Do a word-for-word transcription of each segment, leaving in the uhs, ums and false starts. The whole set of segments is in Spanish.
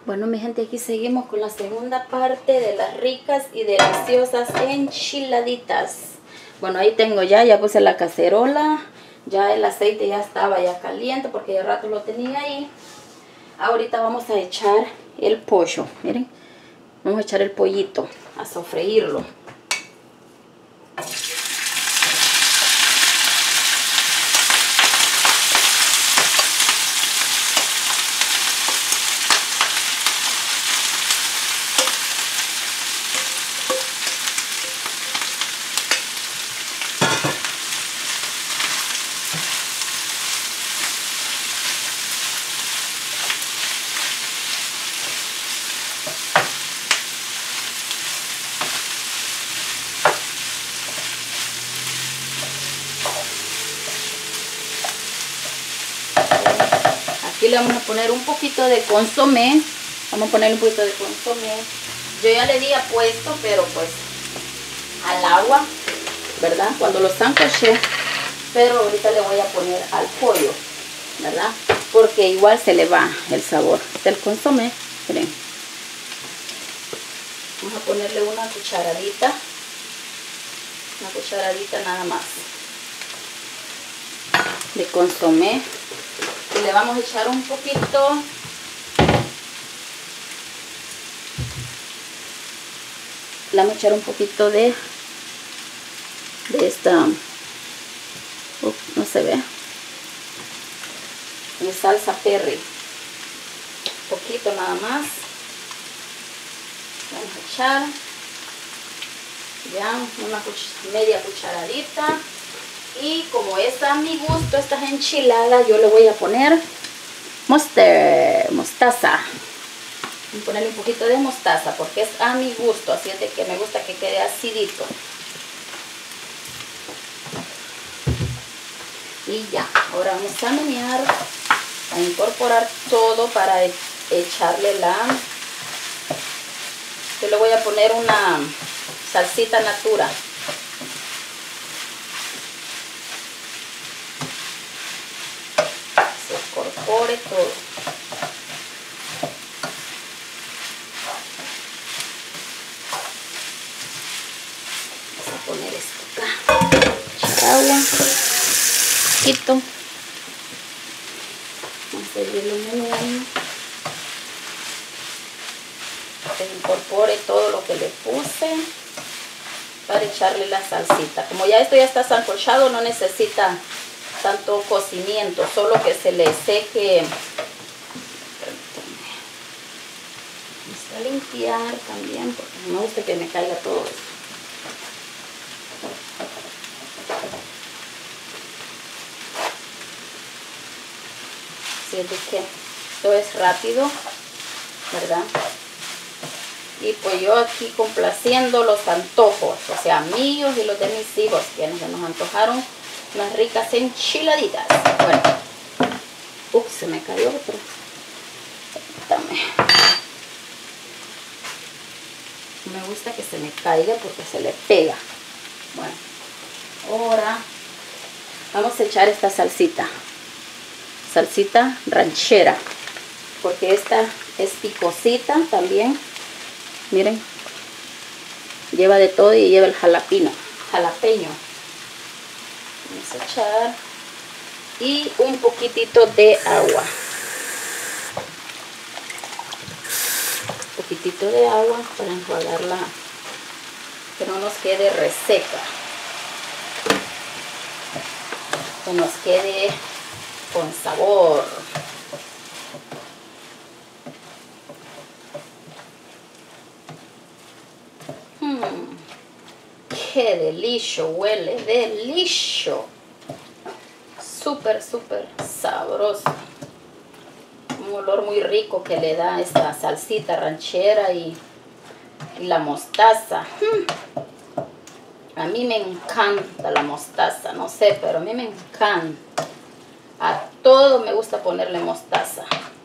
Bueno, mi gente, aquí seguimos con la segunda parte de las ricas y deliciosas enchiladitas. Bueno, ahí tengo ya, ya puse la cacerola. Ya el aceite ya estaba ya caliente porque ya rato lo tenía ahí. Ahorita vamos a echar el pollo, miren. Vamos a echar el pollito a sofreírlo. Aquí le vamos a poner un poquito de consomé. Vamos a poner un poquito de consomé. Yo ya le había puesto, pero pues al agua, ¿verdad? Cuando lo sancoché. Pero ahorita le voy a poner al pollo, ¿verdad? Porque igual se le va el sabor del consomé. Miren. Vamos a ponerle una cucharadita. Una cucharadita nada más de consomé. Y le vamos a echar un poquito le vamos a echar un poquito de de esta uh, no se ve de salsa Perry, un poquito nada más. Vamos a echar ya una cuch media cucharadita. Y como es a mi gusto estas enchiladas, yo le voy a poner mustard, mostaza. Voy a ponerle un poquito de mostaza porque es a mi gusto, así es de que me gusta que quede acidito. Y ya, ahora vamos a menear, a incorporar todo para echarle la... Yo le voy a poner una salsita natura. Incorpore todo. Vamos a poner esto acá. Echar agua. Poquito. Vamos a seguirlo meneando. Que incorpore todo lo que le puse para echarle la salsita. Como ya esto ya está sancochado, no necesita tanto cocimiento, solo que se le seque. Vamos a limpiar también porque no me gusta que me caiga todo esto. Así es de que esto es rápido, ¿verdad? Y pues yo aquí complaciendo los antojos, o sea, míos y los de mis hijos, quienes se nos antojaron unas ricas enchiladitas. Bueno, ups, se me cayó otro. Dame. Me gusta que se me caiga porque se le pega. Bueno, ahora vamos a echar esta salsita. Salsita ranchera. Porque esta es picosita también. Miren. Lleva de todo y lleva el jalapeno. Jalapeño. Vamos a echar y un poquitito de agua, un poquitito de agua para enjuagarla, que no nos quede reseca, que nos quede con sabor. Hmm. ¡Qué delicioso! Huele delicioso. Súper, súper sabroso. Un olor muy rico que le da esta salsita ranchera y, y la mostaza. Hmm. A mí me encanta la mostaza. No sé, pero a mí me encanta. A todo me gusta ponerle mostaza.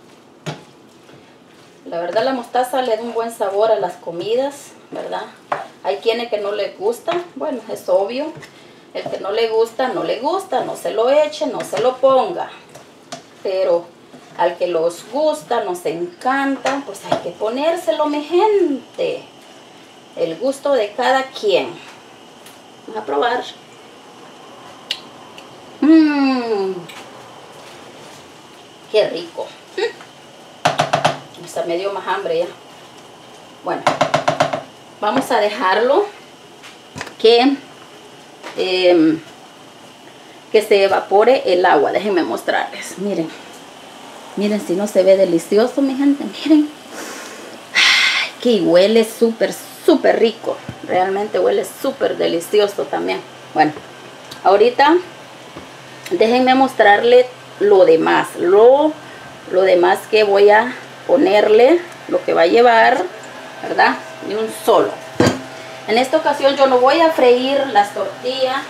La verdad, la mostaza le da un buen sabor a las comidas, ¿verdad? Hay quienes que no les gusta, bueno, es obvio. El que no le gusta, no le gusta, no se lo eche, no se lo ponga. Pero al que los gusta, nos encanta, pues hay que ponérselo, mi gente. El gusto de cada quien. Vamos a probar. Mmm. Qué rico. Hasta me dio más hambre ya. Bueno, vamos a dejarlo que, eh, que se evapore el agua. Déjenme mostrarles. Miren. Miren si no se ve delicioso, mi gente. Miren. Ay, que huele súper, súper rico. Realmente huele súper delicioso también. Bueno, ahorita déjenme mostrarle lo demás. Lo, lo demás que voy a ponerle, lo que va a llevar, ¿verdad? Y un solo. En esta ocasión yo no voy a freír las tortillas.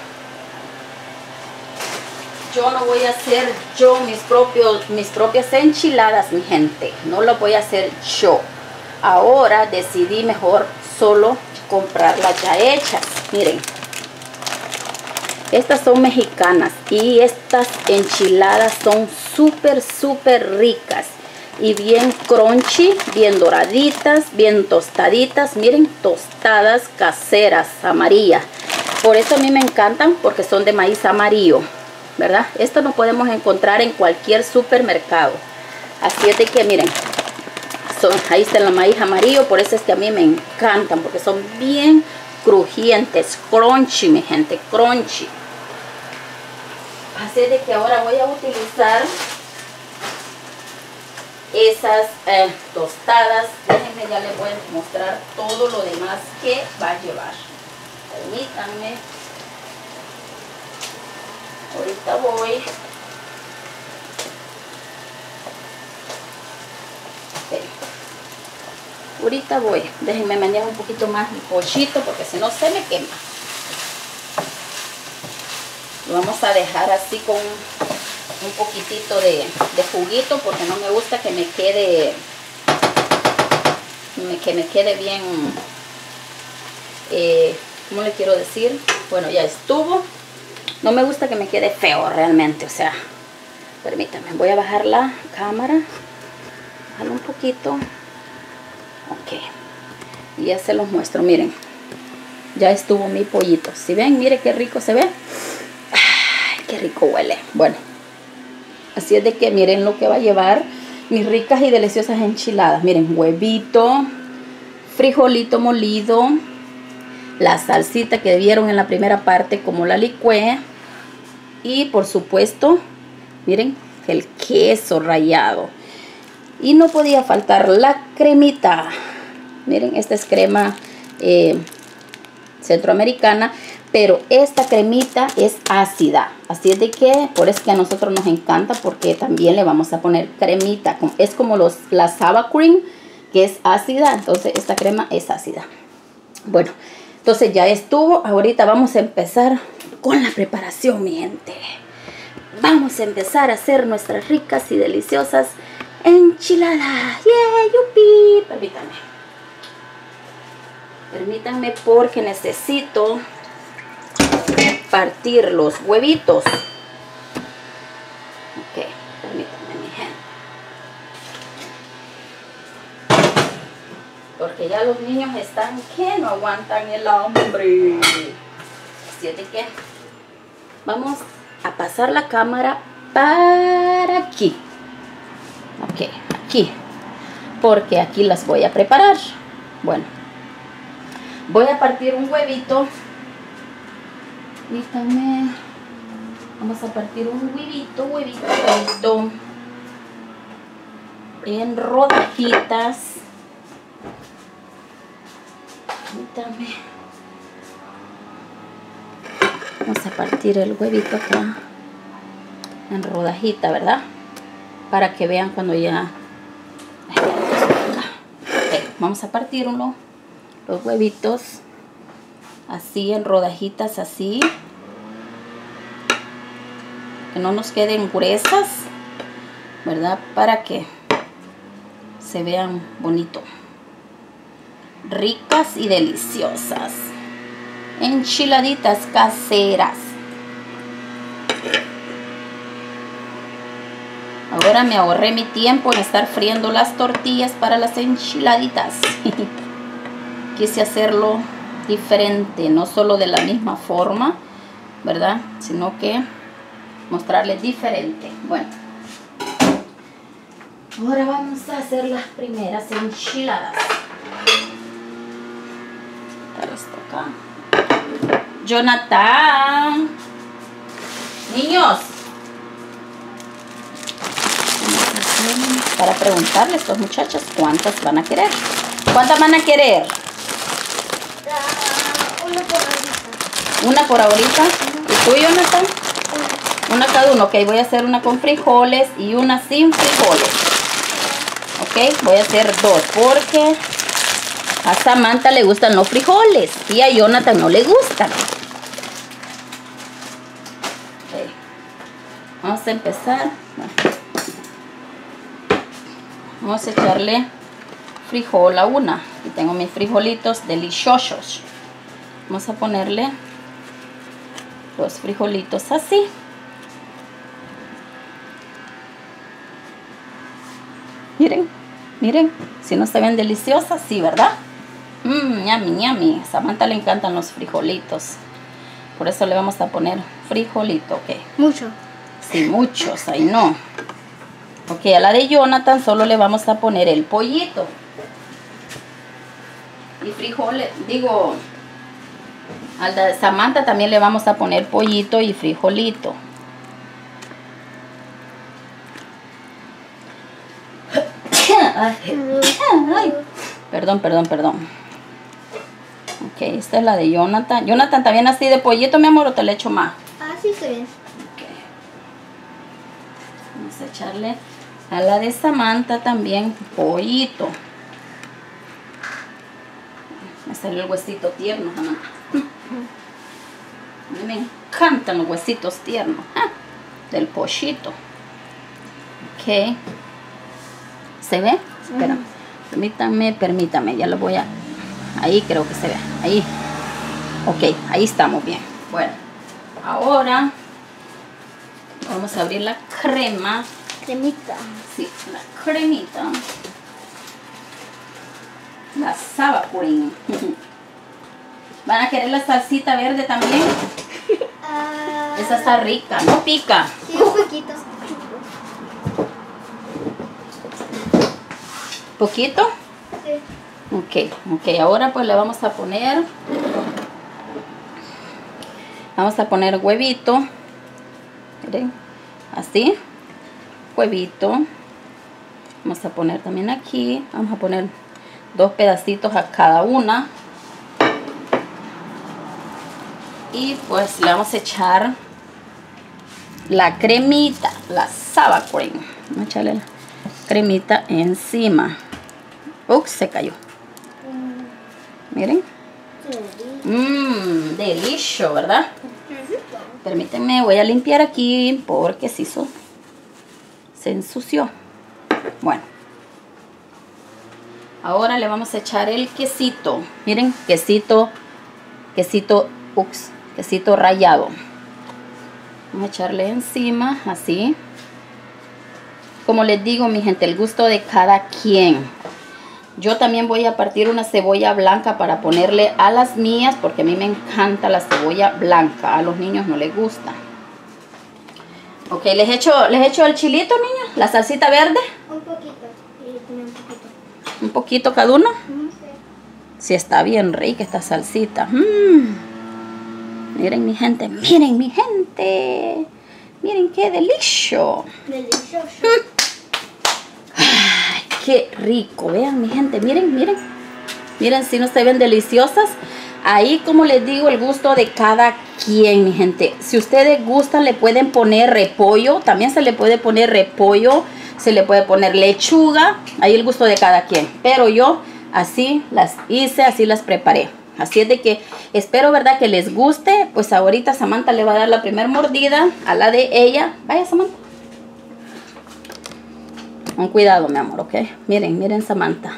Yo no voy a hacer yo mis, propios, mis propias enchiladas, mi gente. No lo voy a hacer yo. Ahora decidí mejor solo comprarlas ya hechas. Miren. Estas son mexicanas. Y estas enchiladas son súper, súper ricas. Y bien crunchy, bien doraditas, bien tostaditas. Miren, tostadas caseras, amarillas. Por eso a mí me encantan, porque son de maíz amarillo, ¿verdad? Esto lo podemos encontrar en cualquier supermercado. Así es de que miren, son, ahí está el maíz amarillo. Por eso es que a mí me encantan, porque son bien crujientes, crunchy, mi gente, crunchy. Así es de que ahora voy a utilizar esas eh, tostadas. Déjenme, ya les voy a mostrar todo lo demás que va a llevar. Permítanme. Ahorita voy. Okay. Ahorita voy. Déjenme menear un poquito más mi pollito, porque si no se me quema. Lo vamos a dejar así con un poquitito de, de juguito, porque no me gusta que me quede que me quede bien, eh, ¿cómo le quiero decir? Bueno, ya estuvo. No me gusta que me quede feo realmente, o sea, permítanme, voy a bajar la cámara, bajarlo un poquito. Ok, y ya se los muestro, miren, ya estuvo mi pollito. Si ven, mire qué rico se ve. Ay, qué rico huele. Bueno, así es de que miren lo que va a llevar mis ricas y deliciosas enchiladas. Miren, huevito, frijolito molido, la salsita que vieron en la primera parte como la licué, y por supuesto, miren, el queso rallado. Y no podía faltar la cremita. Miren, esta es crema eh, centroamericana, pero esta cremita es ácida. Así es de que, por eso que a nosotros nos encanta, porque también le vamos a poner cremita. Es como los, la sour cream, que es ácida. Entonces esta crema es ácida. Bueno, entonces ya estuvo. Ahorita vamos a empezar con la preparación, mi gente. Vamos a empezar a hacer nuestras ricas y deliciosas enchiladas. ¡Yeah! ¡Yupi! Permítanme. Permítanme porque necesito partir los huevitos. Ok, permítanme, mi gente. Porque ya los niños están que no aguantan el hambre. Así es de que vamos a pasar la cámara para aquí. Ok, aquí. Porque aquí las voy a preparar. Bueno, voy a partir un huevito. Permítanme. Vamos a partir un huevito, huevito, huevito. En rodajitas. Permítanme. Vamos a partir el huevito acá en rodajita, ¿verdad? Para que vean cuando ya... Okay, vamos a partir uno, los huevitos así en rodajitas, así, que no nos queden gruesas, ¿verdad? Para que se vean bonito, ricas y deliciosas enchiladitas caseras. Ahora me ahorré mi tiempo en estar friendo las tortillas para las enchiladitas. Quise hacerlo diferente, no solo de la misma forma, ¿verdad? Sino que mostrarles diferente. Bueno, ahora vamos a hacer las primeras enchiladas. Quitar esto acá. Jonathan, niños, para preguntarle a estos muchachos cuántas van a querer. ¿Cuántas van a querer? Uh, una por ahorita. Una por ahorita. ¿Y tú, Jonathan? Una. Una cada uno. Ok, voy a hacer una con frijoles y una sin frijoles. Ok, voy a hacer dos porque a Samantha le gustan los frijoles y a Jonathan no le gustan. Okay. Vamos a empezar. Vamos a echarle frijol a una. Y tengo mis frijolitos deliciosos. Vamos a ponerle los frijolitos así. Miren, miren. Si no se ven deliciosas, sí, ¿verdad? Mmm, yummy, yummy. A Samantha le encantan los frijolitos. Por eso le vamos a poner frijolito, ok. Mucho. Sí, muchos, ahí no. Ok, a la de Jonathan solo le vamos a poner el pollito. Y frijoles, digo, a la de Samantha también le vamos a poner pollito y frijolito. Ay, ay, perdón, perdón, perdón. Ok, esta es la de Jonathan. Jonathan, ¿también así de pollito, mi amor, o te le echo más? Ah, sí, está bien. Ok. Vamos a echarle a la de Samantha también pollito. Me salió el huesito tierno, Samantha. A mí me encantan los huesitos tiernos. Ah, del pollito. Ok. ¿Se ve? Espera. Permítame, permítame. Ya lo voy a... Ahí creo que se ve. Ahí. Ok, ahí estamos bien. Bueno, ahora vamos a abrir la crema. Cremita. Sí, la cremita. La sour cream. ¿Van a querer la salsita verde también? Ah, Esa está rica, no pica. sí, un poquito. ¿Poquito? Sí. Ok, ok. Ahora pues le vamos a poner... Vamos a poner huevito. Miren, así. Huevito. Vamos a poner también aquí. Vamos a poner dos pedacitos a cada una. Y pues le vamos a echar la cremita, la sour cream. Vamos a echarle la cremita encima. Ups, se cayó. Miren. Mmm, delicioso, ¿verdad? Permítanme, voy a limpiar aquí porque se hizo, se ensució. Bueno. Ahora le vamos a echar el quesito. Miren, quesito, quesito, ups, quesito rallado. Vamos a echarle encima, así. Como les digo, mi gente, el gusto de cada quien. Yo también voy a partir una cebolla blanca para ponerle a las mías, porque a mí me encanta la cebolla blanca. A los niños no les gusta. Ok, les echo, les echo el chilito, niños, la salsita verde. Un poquito. Y un poquito. Un poquito cada uno. Sí. Sí, está bien rica esta salsita. Mm. Miren mi gente, miren mi gente. Miren qué delicioso. Delicioso. Ay, qué rico. Vean mi gente, miren, miren. Miren si no se ven deliciosas. Ahí, como les digo, el gusto de cada quien, mi gente. Si ustedes gustan, le pueden poner repollo. También se le puede poner repollo. Se le puede poner lechuga. Ahí el gusto de cada quien. Pero yo así las hice, así las preparé. Así es de que espero, ¿verdad?, que les guste. Pues ahorita Samantha le va a dar la primera mordida a la de ella. Vaya, Samantha. Con cuidado, mi amor, ¿ok? Miren, miren Samantha.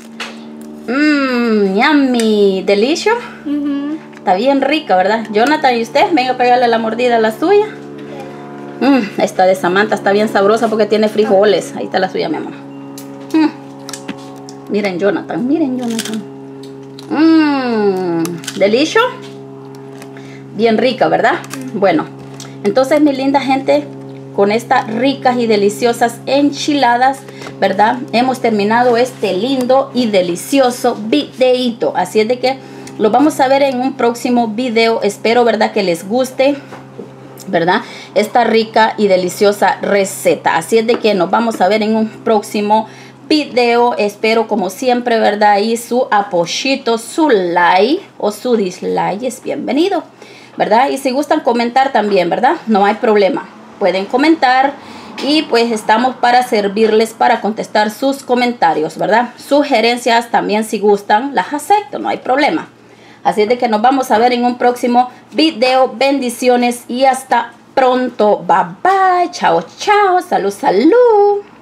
Mmm, yummy. Delicioso. Uh-huh. Está bien rica, ¿verdad? Jonathan, ¿y usted? Venga a pegarle la mordida a la suya. Mm, esta de Samantha está bien sabrosa porque tiene frijoles. Ahí está la suya, mi amor. Mm. Miren, Jonathan. Miren, Jonathan. Mmm. Delicioso. Bien rica, ¿verdad? Bueno. Entonces, mi linda gente, con estas ricas y deliciosas enchiladas, ¿verdad? Hemos terminado este lindo y delicioso videito. Así es de que lo vamos a ver en un próximo video. Espero, ¿verdad?, que les guste, ¿verdad?, esta rica y deliciosa receta. Así es de que nos vamos a ver en un próximo video. Espero, como siempre, ¿verdad?, y su apoyito, su like o su dislike es bienvenido, ¿verdad? Y si gustan comentar también, ¿verdad?, no hay problema. Pueden comentar y pues estamos para servirles, para contestar sus comentarios, ¿verdad? Sugerencias también, si gustan, las acepto, no hay problema. Así es de que nos vamos a ver en un próximo video. Bendiciones y hasta pronto. Bye bye. Chao, chao. Salud, salud.